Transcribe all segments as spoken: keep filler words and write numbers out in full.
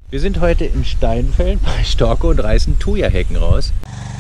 Wir sind heute in Steinfeld bei Storke und reißen Thuja-Hecken raus.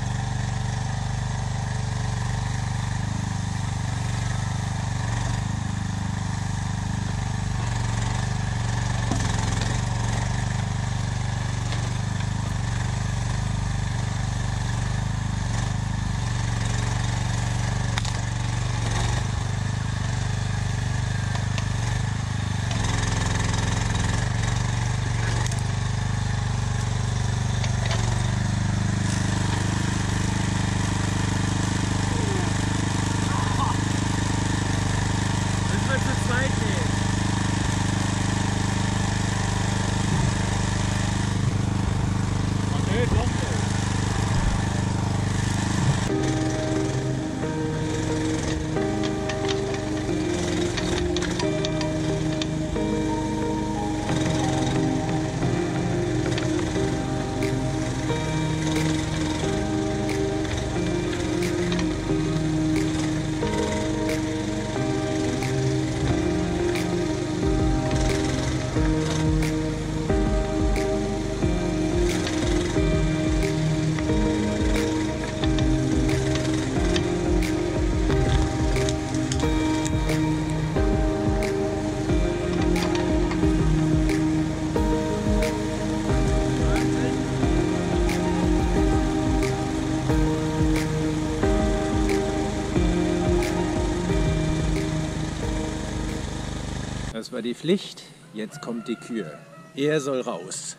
Das war die Pflicht, jetzt kommt die Kür. Er soll raus.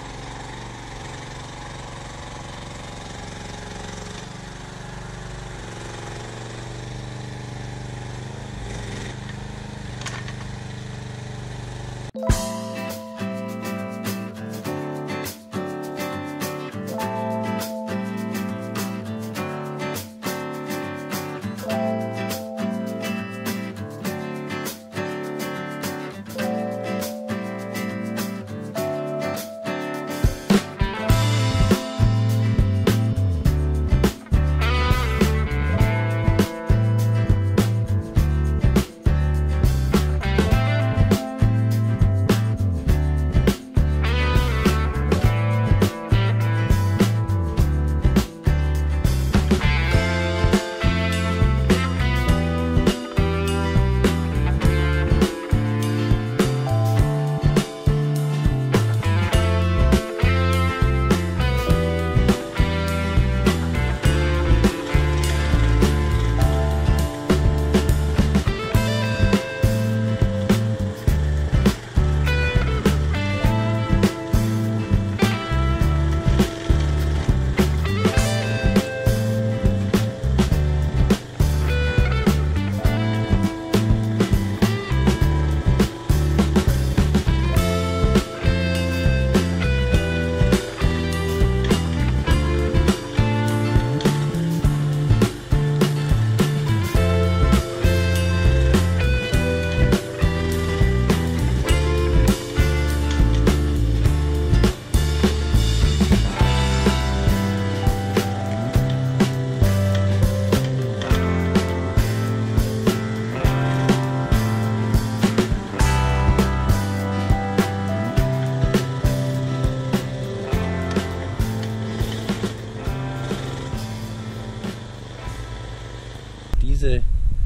Diese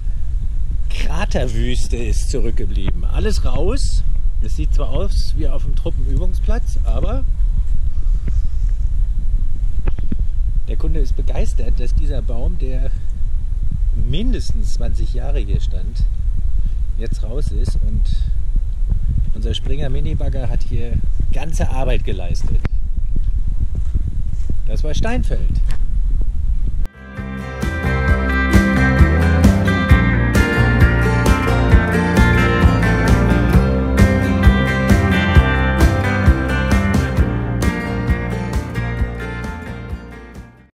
Kraterwüste ist zurückgeblieben. Alles raus. Es sieht zwar aus wie auf einem Truppenübungsplatz, aber der Kunde ist begeistert, dass dieser Baum, der mindestens zwanzig Jahre hier stand, jetzt raus ist, und unser Springer Minibagger hat hier ganze Arbeit geleistet. Das war Steinfeld.